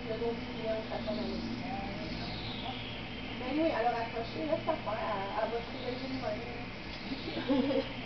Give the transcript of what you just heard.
le dos qui vient, ça s'en allait. Ben oui, elle a raccroché, laisse ça faire, elle va se réveiller de même.